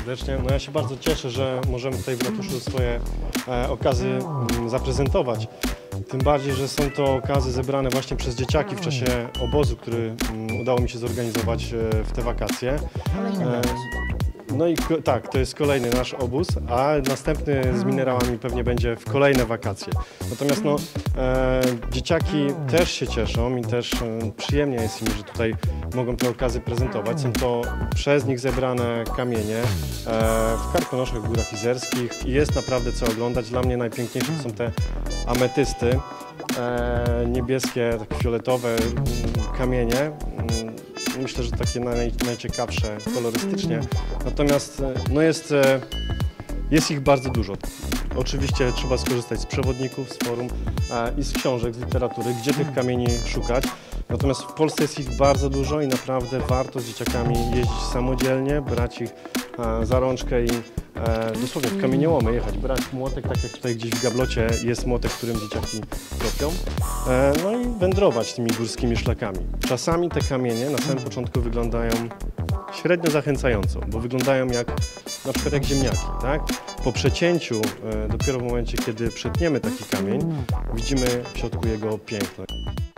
serdecznie. No ja się bardzo cieszę, że możemy tutaj w ratuszu swoje okazy zaprezentować. Tym bardziej, że są to okazy zebrane właśnie przez dzieciaki w czasie obozu, który udało mi się zorganizować w te wakacje. No i tak, to jest kolejny nasz obóz, a następny z minerałami pewnie będzie w kolejne wakacje. Natomiast no, dzieciaki też się cieszą i też przyjemnie jest im, że tutaj mogą te okazy prezentować. Są to przez nich zebrane kamienie w Karkonoszach, w Górach Izerskich i jest naprawdę co oglądać. Dla mnie najpiękniejsze są te ametysty, niebieskie, takie fioletowe kamienie. Myślę, że takie najciekawsze kolorystycznie. Natomiast no jest ich bardzo dużo. Oczywiście trzeba skorzystać z przewodników, z forum i z książek, z literatury, gdzie tych kamieni szukać. Natomiast w Polsce jest ich bardzo dużo i naprawdę warto z dzieciakami jeździć samodzielnie, brać ich za rączkę i dosłownie w kamieniołomy jechać, brać młotek, tak jak tutaj gdzieś w gablocie jest młotek, którym dzieciaki kopią, no i wędrować tymi górskimi szlakami. Czasami te kamienie na samym początku wyglądają średnio zachęcająco, bo wyglądają jak na przykład jak ziemniaki, tak? Po przecięciu, dopiero w momencie, kiedy przetniemy taki kamień, widzimy w środku jego piękno.